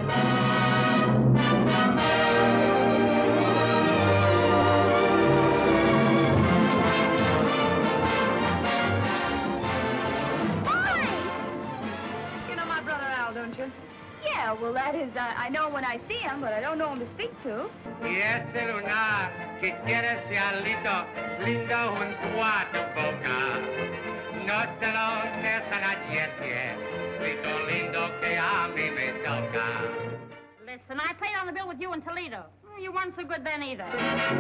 Yeah, well, that is, I know him when I see him, but I don't know him to speak to. Y es una que quiere cielito lindo junto a tu boca. No se lo des a nadie, grito lindo que a mí me toca. Listen, I played on the bill with you in Toledo. You weren't so good then either.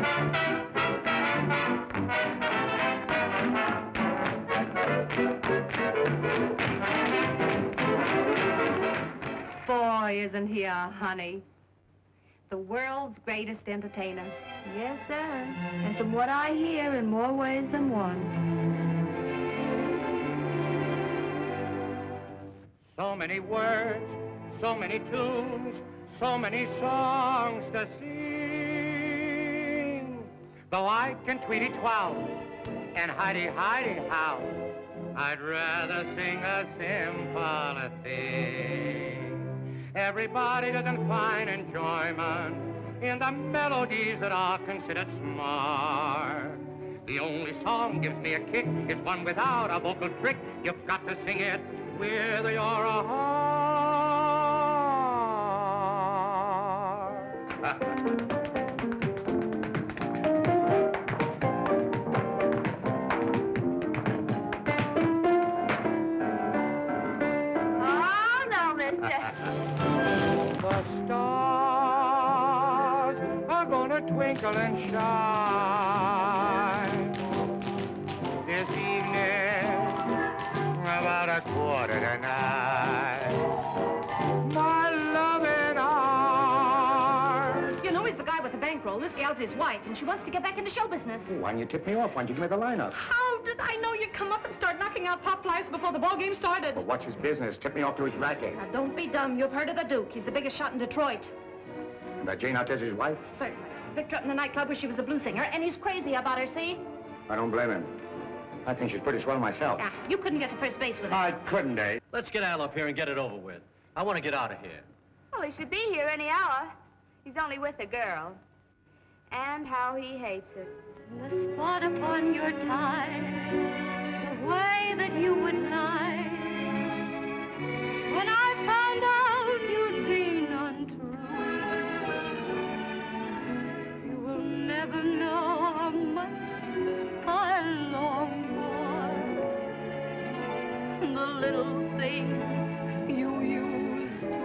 Boy, isn't he a honey. The world's greatest entertainer. Yes, sir. And from what I hear, in more ways than one. So many words, so many tunes, so many songs to sing. Though I can tweety 12 and hidey how, I'd rather sing a simple thing. Everybody doesn't find enjoyment in the melodies that are considered smart. The only song gives me a kick is one without a vocal trick. You've got to sing it with your heart. The stars are gonna twinkle and shine this evening about 8:45. My loving arms. You know, he's the guy with the bankroll. This gal's his wife, and she wants to get back into show business. Why don't you tip me off? Why don't you give me the lineup? How did I know you'd come up and start knocking out pop flies before the ball game started? Well, what's his business? Tip me off to his racket. Now, don't be dumb. You've heard of the Duke. He's the biggest shot in Detroit. And that Jane Artez's wife? Certainly. Picked her up in the nightclub where she was a blues singer, and he's crazy about her, see? I don't blame him. I think she's pretty swell myself. Yeah, you couldn't get to first base with her. I couldn't, eh? Let's get Al up here and get it over with. I want to get out of here. Well, he should be here any hour. He's only with a girl. And how he hates it. The spot upon your tie, the way that you would lie. When I found out you'd been untrue, you will never know how much I long for the little things you used to do.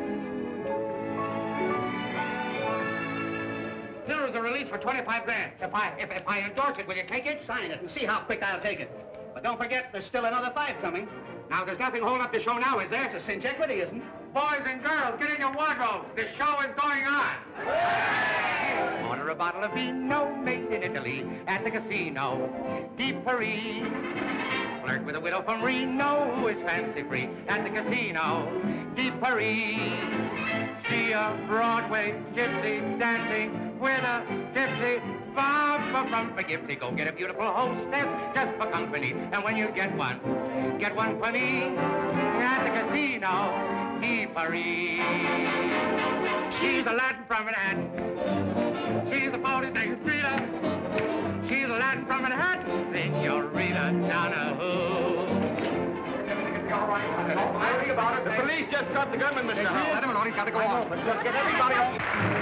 Here is a release for 25 grand. If I endorse it, will you take it? Sign it and see how quick I'll take it. But don't forget, there's still another 5 coming. Now, there's nothing holding up the show now, is there? It's a cinch equity, isn't it? Boys and girls, get in your wardrobes. The show is going on. Order a bottle of vino made in Italy at the casino di Paris. Flirt with a widow from Reno who is fancy-free at the casino di Paris. See a Broadway gypsy dancing with a tipsy bumper gypsy. Go get a beautiful hostess just for company. And when you get one for me at the casino di Paris. She's a Latin from Manhattan. She's the 46th streeter. She's a Latin from Manhattan, Senorita Donahue. All right. Don't worry about it. The police just got the gunman, Mr. Howell. Let him alone. He's got to go on. But just get everybody off.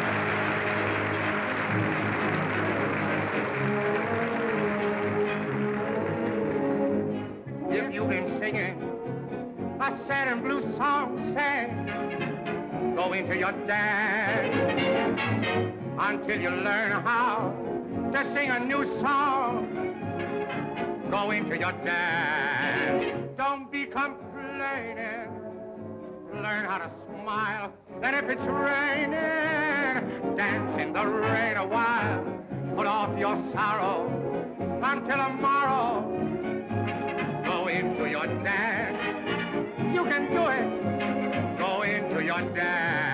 If you've been singing a sad and blue song, sang, go into your dance until you learn how to sing a new song. Go into your dance. Don't be complaining. Learn how to smile. And if it's raining, dance in the rain a while. Put off your sorrow until tomorrow. Go into your dance. You can do it. Go into your dance.